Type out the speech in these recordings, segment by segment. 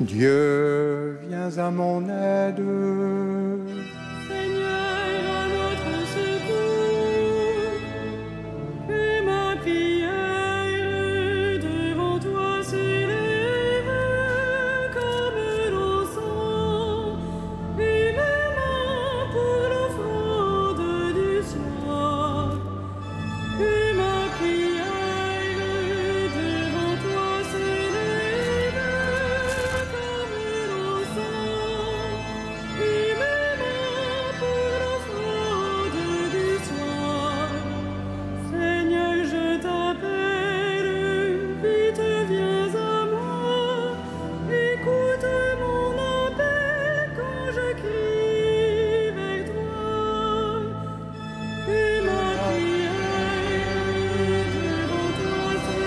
Dieu, viens à mon aide. Seigneur, à notre secours, que ma prière devant toi s'élève comme l'encens, humainement pour l'offrande du soir. Que ma prière devant toi s'élève comme l'encens, humainement pour l'offrande du soir. Seigneur, je t'appelle, vite viens à moi, écoute mon appel quand je crie vers toi. Que ma prière devant toi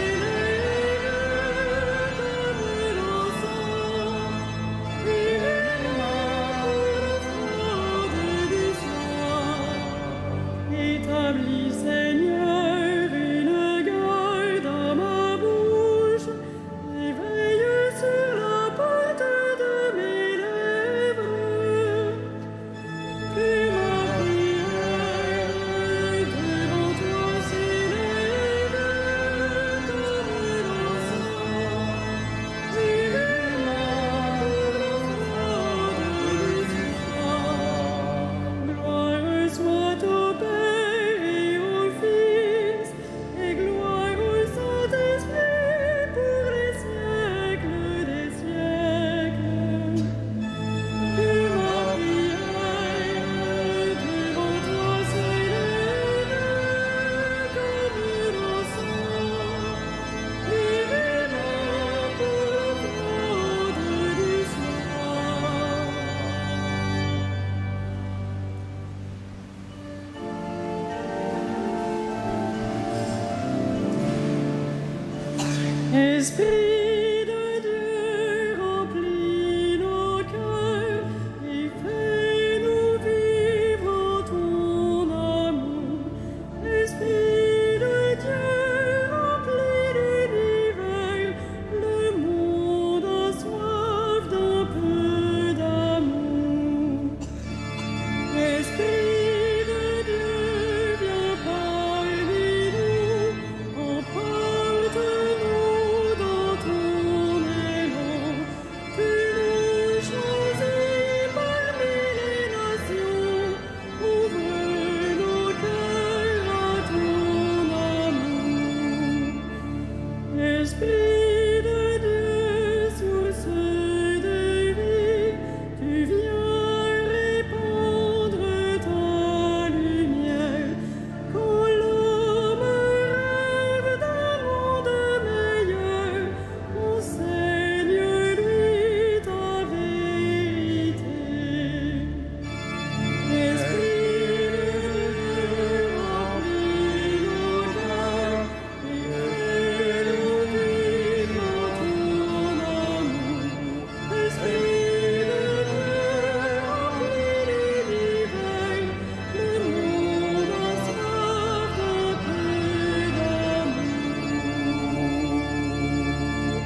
s'élève comme l'encens, humainement pour l'offrande du soir. Établis, Seigneur, une garde à ma bouche, et veille sur la porte de mes lèvres. Que ma prière devant toi s'élève comme l'encens, humainement pour l'offrande du soir. Gloire soit au Père et au Fils, et gloire au Saint-Esprit pour les siècles des siècles. Que ma prière devant toi s'élève comme l'encens, humainement pour l'offrande du soir. Esprit de Dieu, remplis nos cœurs et fais-nous vivre en ton amour. Esprit de Dieu, remplis l'univers, le monde a soif d'un peu d'amour. Esprit de Dieu, viens parmi nous, emporte-nous dans ton élan. Tu nous choisis parmi les nations, ouvre nos cœurs à ton amour. Esprit de Dieu, source de vie, tu viens répandre ta lumière. Quand l'homme rêve d'un monde meilleur, enseigne-lui ta vérité. Esprit de Dieu, remplis nos cœurs et fais-nous vivre en ton amour. Esprit de Dieu, remplis l'univers, le monde a soif d'un peu d'amour.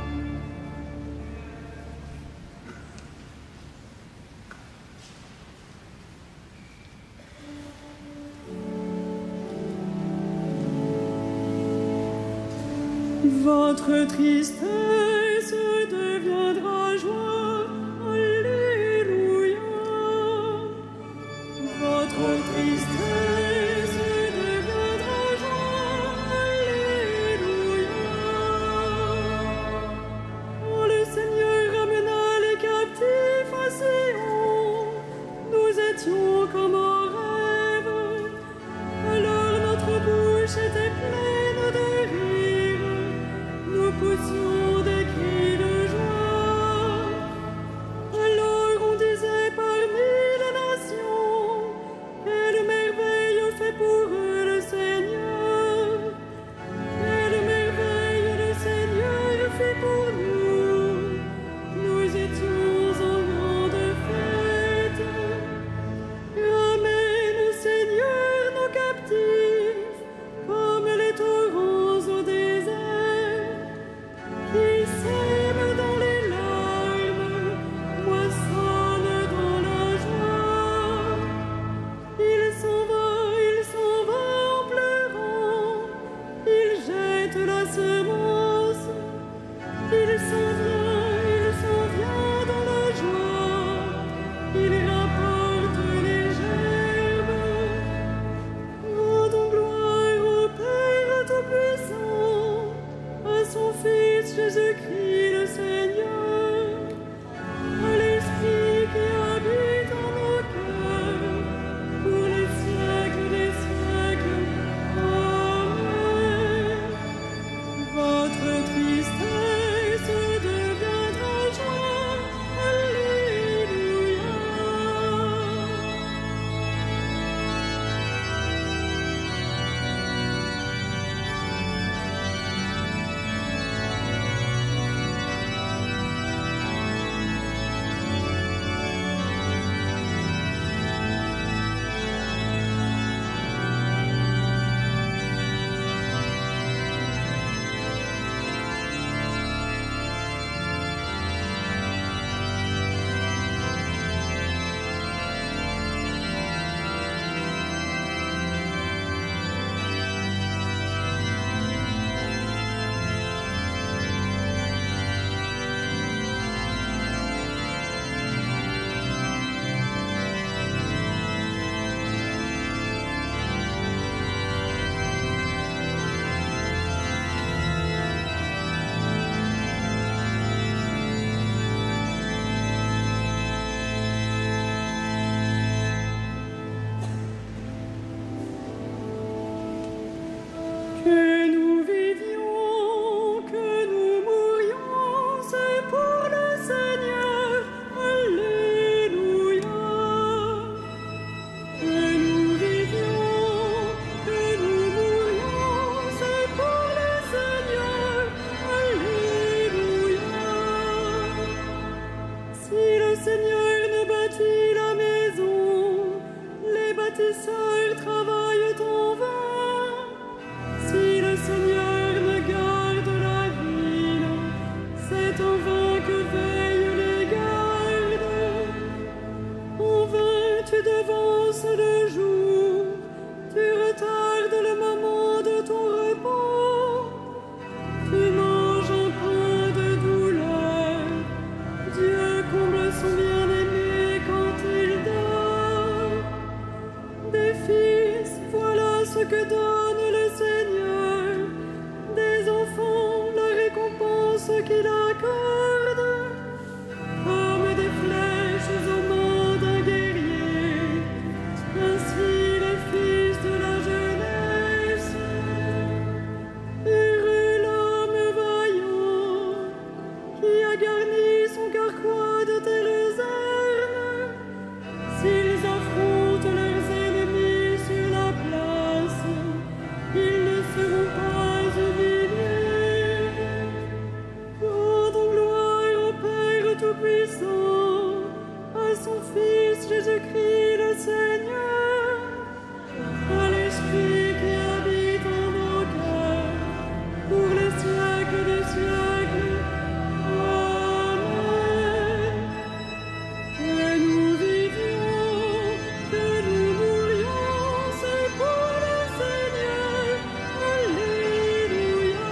Votre tristesse deviendra joie, Alléluia. Votre tristesse deviendra joie, Alléluia. Quand le Seigneur ramena les captifs à Sion, nous étions comme en rêve. Alors notre bouche était pleine de rire, nous poussions que donne le Seigneur, des enfants la récompense qu'il accorde, comme des flèches aux mains d'un guerrier, ainsi les fils de la jeunesse. Heureux l'homme vaillant, qui a garni son carquois de telles armes, s'ils affrontent leurs ennemis sur la place, ils ne seront pas humiliés. Rendons gloire au Père Tout-Puissant, à son Fils Jésus-Christ le Seigneur, à l'Esprit qui habite en nos cœurs, pour les siècles des siècles. Amen. Que nous vivions, que nous mourions, c'est pour le Seigneur. Alléluia.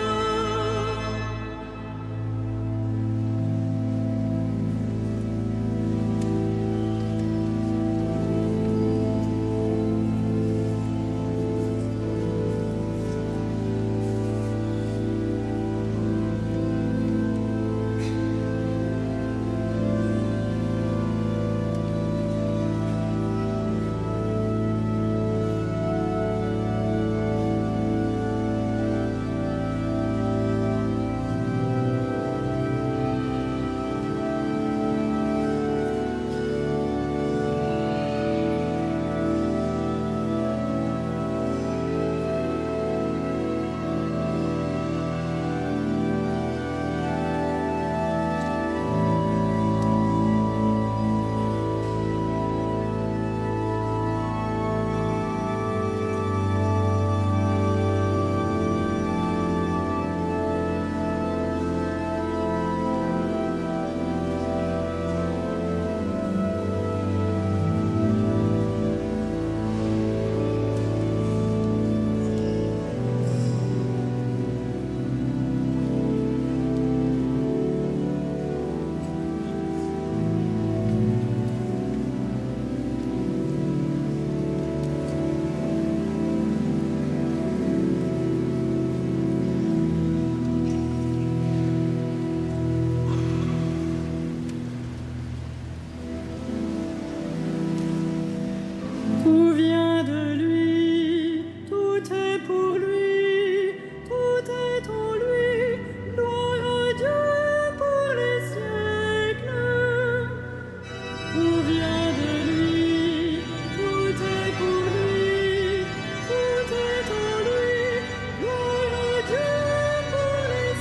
Tout vient de lui, tout est pour lui, tout est en lui. Gloire à Dieu pour les siècles. Tout vient de lui, tout est pour lui, tout est en lui. Gloire à Dieu pour les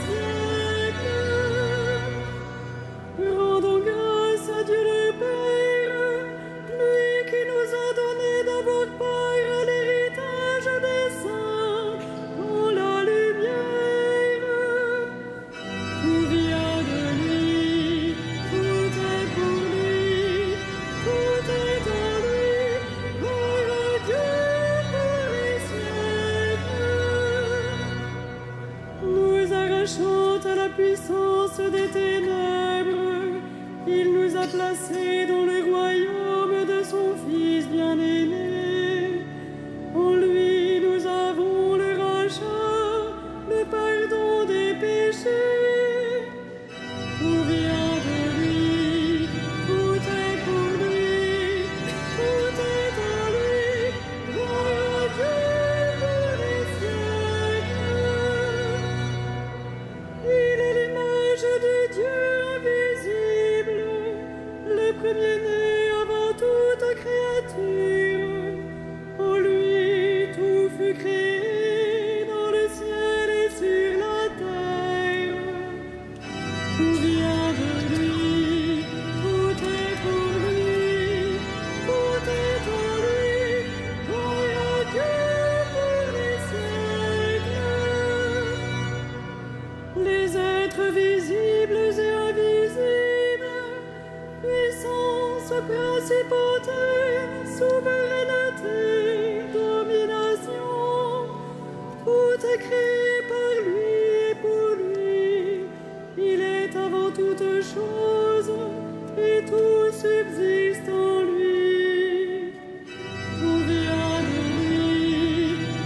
siècles. Rendons grâce à Dieu le Père, lui qui nous a donné d'avoir part à l'héritage des saints dans la lumière. Tout vient de lui, tout est pour lui, tout est en lui. Gloire à Dieu pour les siècles. Nous arrachons à la puissance des ténèbres, il nous a placés dans le royaume de son Fils bien-aimé. En lui nous avons le rachat, le pardon des péchés. Tout vient de lui, tout est pour lui, tout est en lui. Gloire à Dieu pour les siècles. Il est l'image de Dieu invisible, le premier-né avant toute créature. En lui tout fut créé dans le ciel et sur la terre. Tout vient de lui, tout est pour lui, tout est en lui. Gloire à Dieu pour les siècles. Les êtres visibles et invisibles, puissance, principauté, souveraineté, domination, tout est créé par lui et pour lui. Il est avant toute chose et tout subsiste en lui. Tout vient de lui,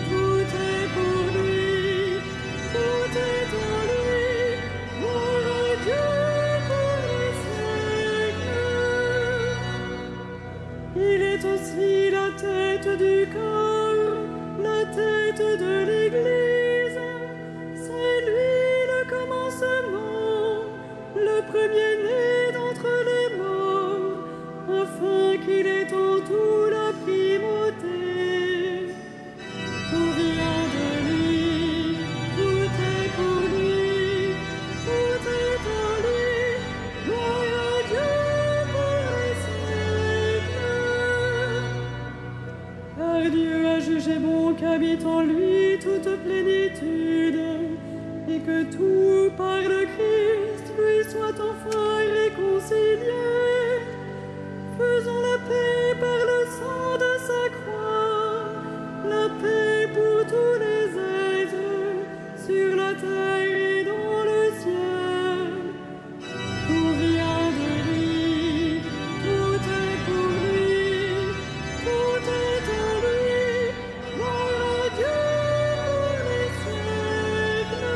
en lui toute plénitude, et que tout par le Christ lui soit enfin réconcilié. Faisons la paix par le sang de sa croix, la paix pour tous les êtres, sur la terre et dans le ciel. Tout vient de lui, tout est pour lui, tout est en lui. Gloire à Dieu pour les siècles.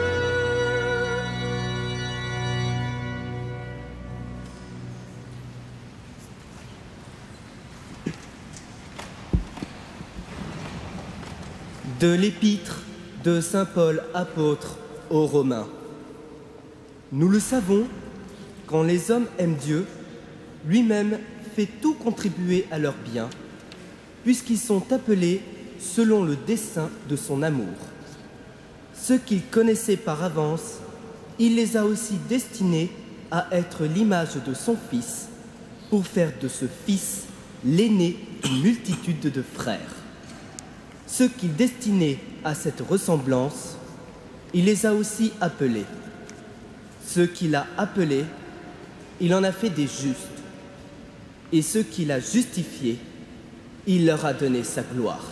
De l'épître de saint Paul apôtre aux Romains. Nous le savons, quand les hommes aiment Dieu, lui-même fait tout contribuer à leur bien, puisqu'ils sont appelés selon le dessein de son amour. Ceux qu'il connaissait par avance, il les a aussi destinés à être l'image de son Fils, pour faire de ce Fils l'aîné d'une multitude de frères. Ceux qu'il destinait à cette ressemblance, il les a aussi appelés. Ceux qu'il a appelés, il en a fait des justes. Et ceux qu'il a justifiés, il leur a donné sa gloire.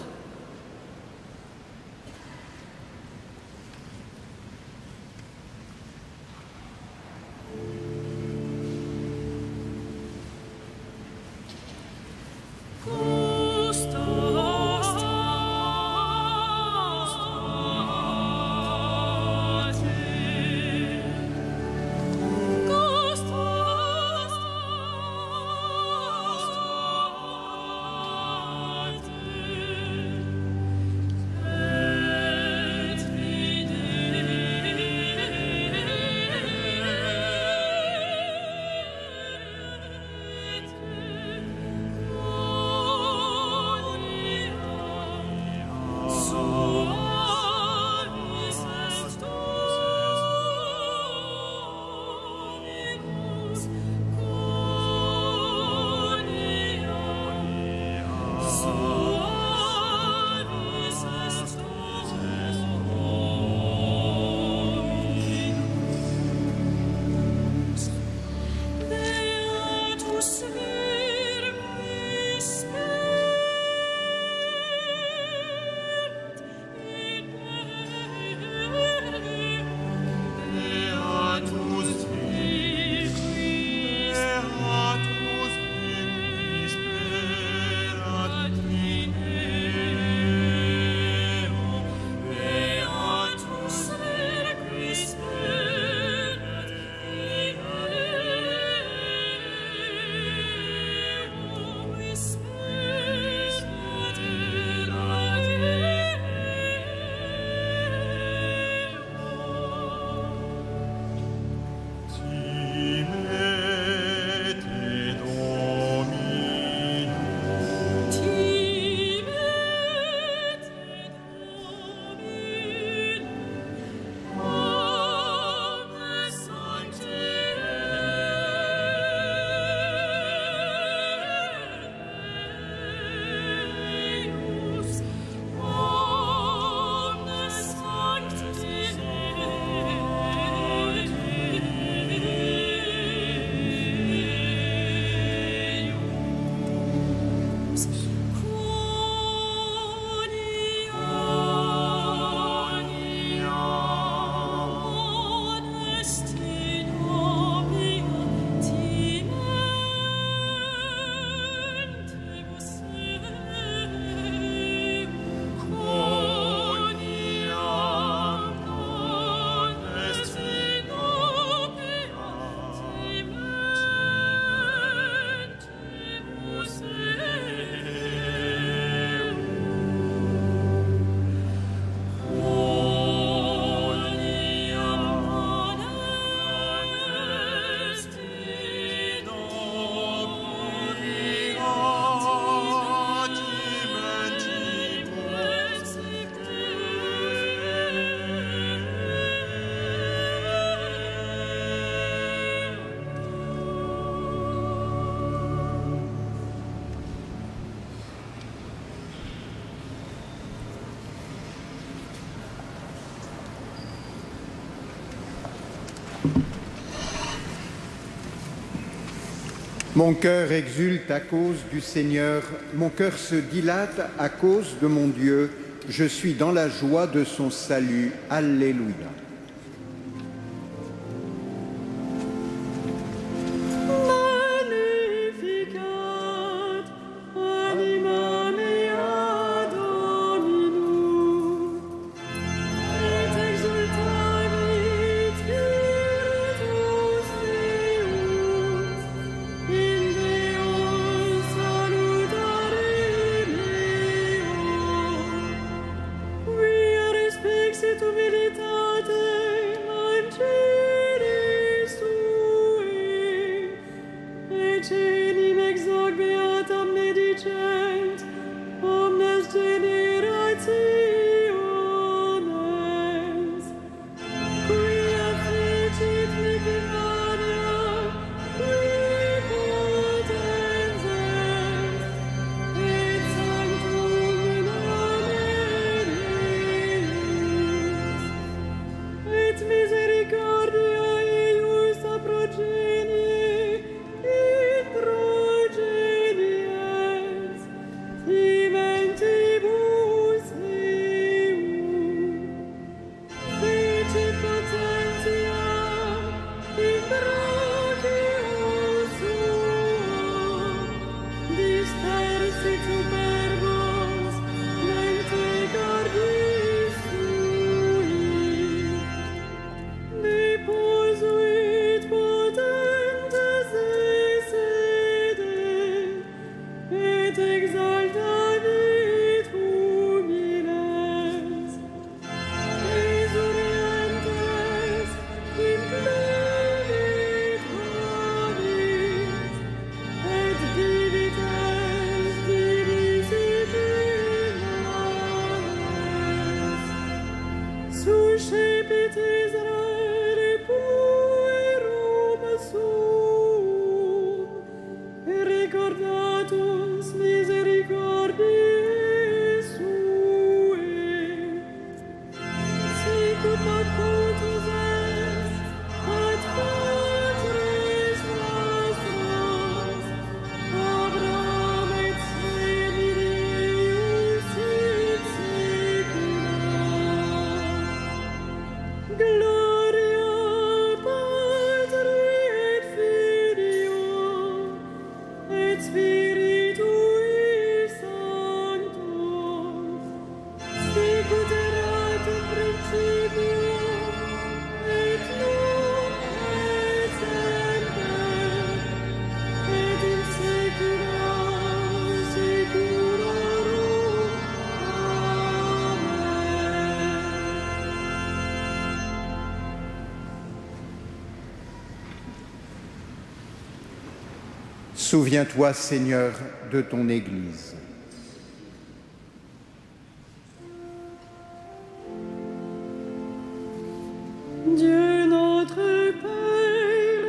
Mon cœur exulte à cause du Seigneur, mon cœur se dilate à cause de mon Dieu. Je suis dans la joie de son salut. Alléluia. Souviens-toi, Seigneur, de ton Église. Dieu notre Père,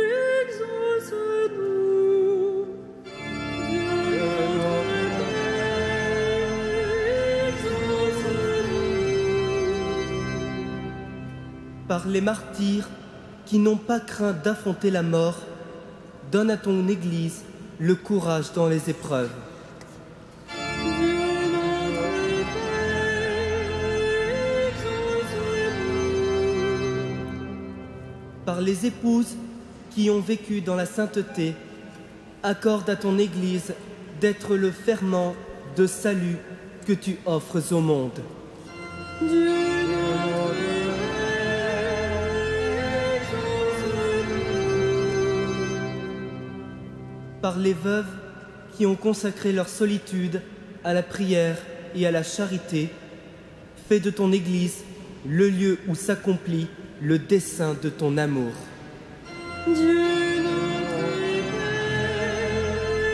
exauce-nous. Dieu notre Père, exauce-nous. Par les martyrs qui n'ont pas craint d'affronter la mort, donne à ton Église le courage dans les épreuves. Dieu notre Père, exauce-nous. Par les épouses qui ont vécu dans la sainteté, accorde à ton Église d'être le ferment de salut que tu offres au monde. Dieu par les veuves qui ont consacré leur solitude à la prière et à la charité, fais de ton Église le lieu où s'accomplit le dessein de ton amour. Dieu notre Père,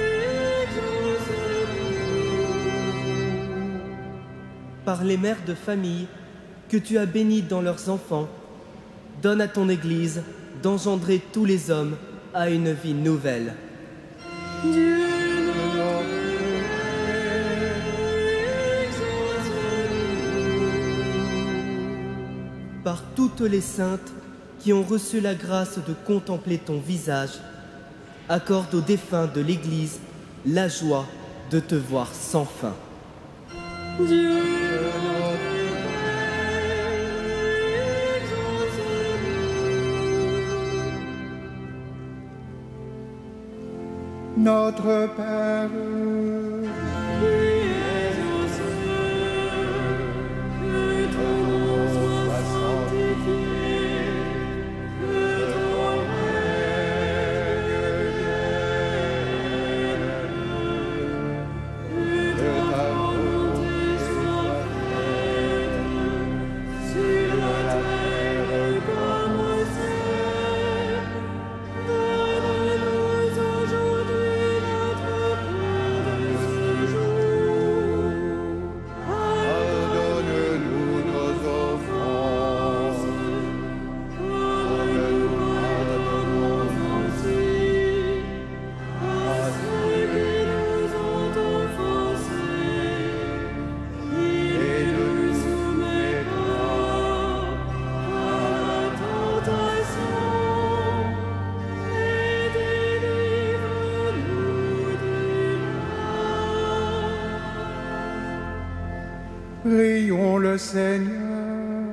exauce-nous. Par les mères de famille que tu as bénies dans leurs enfants, donne à ton Église d'engendrer tous les hommes à une vie nouvelle. Dieu notre Père, exauce-nous. Par toutes les saintes qui ont reçu la grâce de contempler ton visage, accorde aux défunts de l'Église la joie de te voir sans fin. Dieu, Notre Père, prions le Seigneur.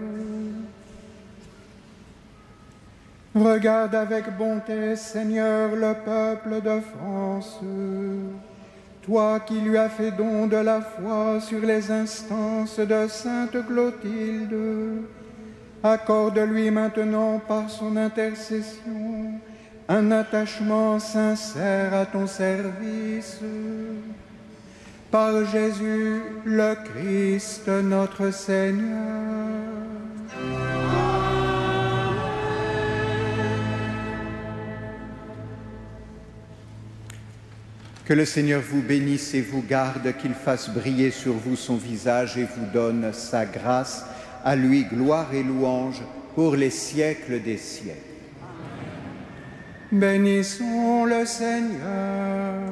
Regarde avec bonté, Seigneur, le peuple de France. Toi qui lui as fait don de la foi sur les instances de Sainte Clotilde, accorde-lui maintenant par son intercession un attachement sincère à ton service. Par Jésus le Christ, notre Seigneur. Que le Seigneur vous bénisse et vous garde, qu'il fasse briller sur vous son visage et vous donne sa grâce. À lui, gloire et louange pour les siècles des siècles. Bénissons le Seigneur.